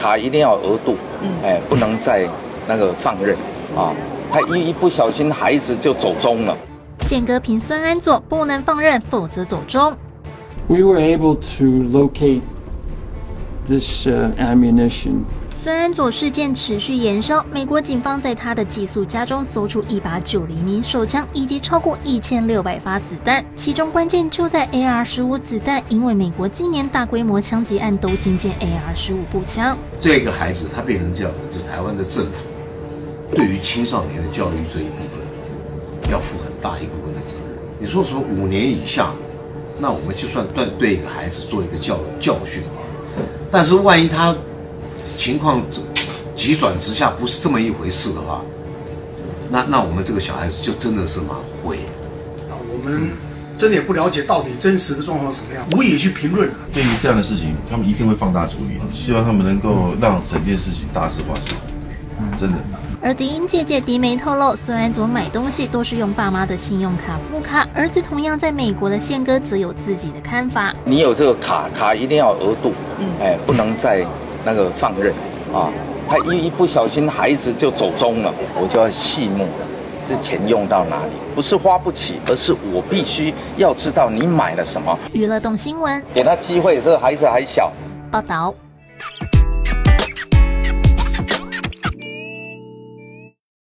卡一定要有额度，不能再那个放任啊。他一不小心，孩子就走中了。 宪哥凭孙安佐不能放任，否则走中。 We were able to locate this ammunition. 孙安佐事件持续延烧，美国警方在他的寄宿家中搜出一把9厘米手枪以及超过1600发子弹，其中关键就在 AR-15 子弹，因为美国今年大规模枪击案都精简 AR-15步枪。 这个孩子他变成这样的，就是台湾的政府对于青少年的教育这一部分要负很大一部分的责任。你说什么5年以下，那我们就算对一个孩子做一个教训，但是万一他情况急转直下，不是这么一回事的话，那我们这个小孩子就真的是毁。 我们真的也不了解到底真实的状况是什么样，无以去评论。 对于这样的事情，他们一定会放大处理，希望他们能够让整件事情大事化小，真的。 而迪英姐姐迪梅透露，孙安佐买东西都是用爸妈的信用卡付卡，儿子同样在美国的宪哥则有自己的看法。 你有这个卡一定要有额度，不能再那个放任啊。他一不小心，孩子就走中了，我就要细目了，这钱用到哪里？不是花不起，而是我必须要知道你买了什么。 娱乐动新闻， 给他机会，这个孩子还小。 报道。